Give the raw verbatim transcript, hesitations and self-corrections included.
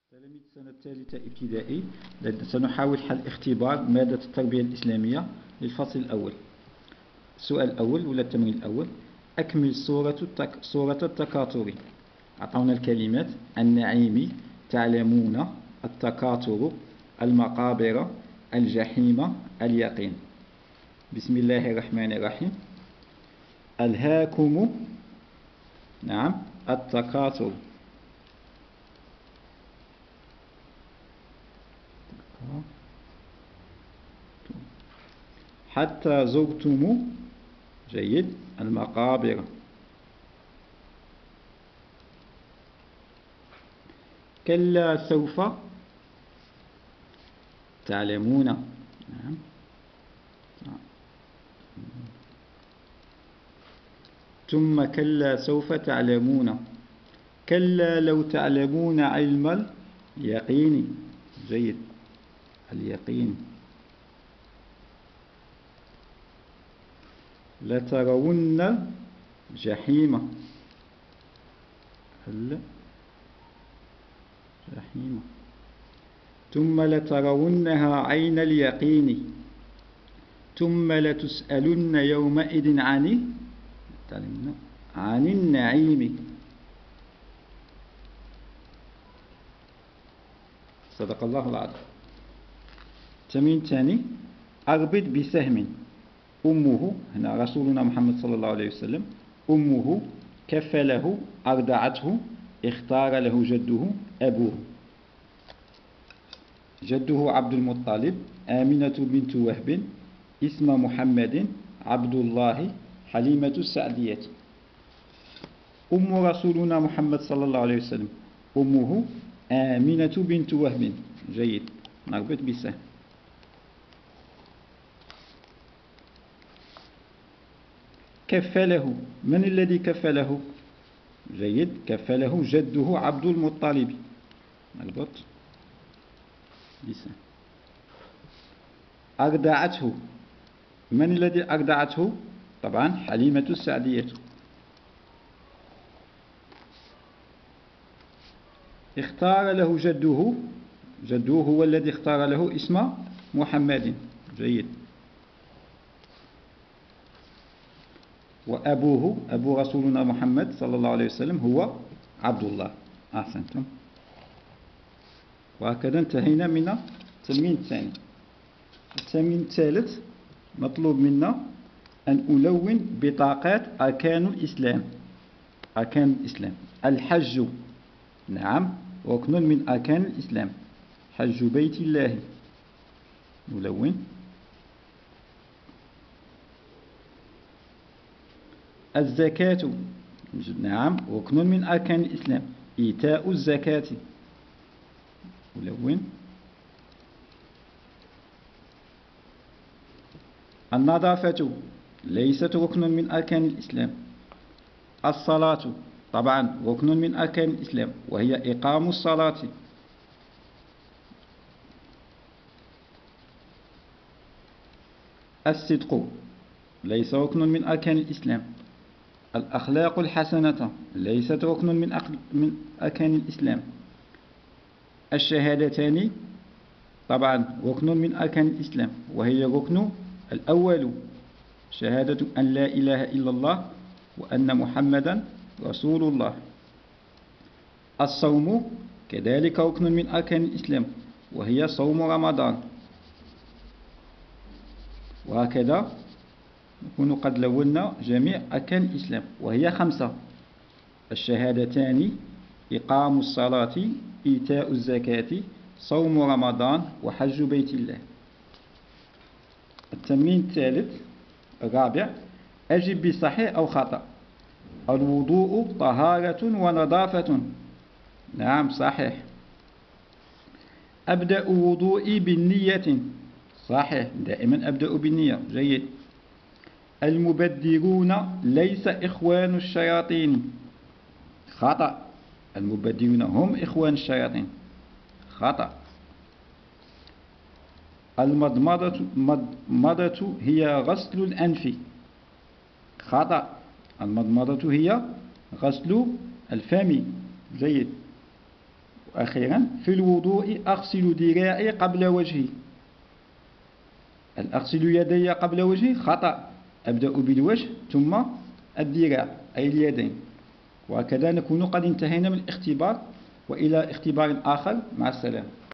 تلاميذ السنة الثالثة ابتدائي سنحاول حل اختبار مادة التربية الإسلامية للفصل الأول. السؤال الأول ولا التمرين الأول: أكمل صورة التك... صورة التكاثر. أعطونا الكلمات: النعيم، تعلمون، التكاثر، المقابر، الجحيم، اليقين. بسم الله الرحمن الرحيم. ألهاكم نعم التكاثر حتى زرتم جيد المقابر. كلا سوف تعلمون. نعم. ثم كلا سوف تعلمون. كلا لو تعلمون علم اليقين. جيد اليقين. لترون الجحيم. الجحيم. ثم لترونها عين اليقين. ثم لتسألن يومئذ عن عن النعيم. صدق الله العظيم. تمرين ثاني: أربط بسهم. أمه، هنا رسولنا محمد صلى الله عليه وسلم، أمه، كفله، أرضعته، اختار له جده، أبوه. جده عبد المطلب، آمنة بنت وهب، اسم محمد، عبد الله، حليمة السعدية. أم رسولنا محمد صلى الله عليه وسلم، أمه آمنة بنت وهب. جيد نربط بسهم. كفله، من الذي كفله؟ جيد كفله جده عبد المطلب. نربط بسهم. أرضعته، من الذي أرضعته؟ طبعا حليمة السعدية. اختار له جده، جده هو الذي اختار له اسم محمد. جيد. وأبوه، أبو رسولنا محمد صلى الله عليه وسلم، هو عبد الله. أحسنتم. وهكذا انتهينا من التمرين الثاني. التمرين الثالث مطلوب منا أن ألون بطاقات أركان الإسلام. أركان الإسلام: الحج، نعم، ركن من أركان الإسلام، حج بيت الله. نلون. الزكاة، نعم، ركن من أركان الإسلام، إيتاء الزكاة. نلون. النظافة ليست ركن من أركان الإسلام. الصلاة طبعا ركن من أركان الإسلام، وهي إقام الصلاة. الصدق ليس ركن من أركان الإسلام. الأخلاق الحسنة ليست ركن من من أركان الإسلام. الشهادتان طبعا ركن من أركان الإسلام، وهي ركن الأول، شهادة أن لا إله إلا الله وأن محمدا رسول الله. الصوم كذلك ركن من أركان الإسلام، وهي صوم رمضان. وهكذا نكون قد لونا جميع أركان الإسلام، وهي خمسة: الشهادتان، إقام الصلاة، إيتاء الزكاة، صوم رمضان، وحج بيت الله. التمرين الثالث الرابع: أجب بصحيح أو خطأ. الوضوء طهارة ونظافة. نعم صحيح. أبدأ وضوئي بالنية. صحيح، دائما أبدأ بالنية. جيد. المبدرون ليس إخوان الشياطين. خطأ، المبدرون هم إخوان الشياطين. خطأ. المضمضة هي غسل الأنف. خطأ، المضمضة هي غسل الفم. جيد. وأخيرا في الوضوء أغسل ذراعي قبل وجهي. أغسل يدي قبل وجهي خطأ، أبدأ بالوجه ثم الذراع أي اليدين. وهكذا نكون قد انتهينا من الاختبار، وإلى اختبار آخر. مع السلامة.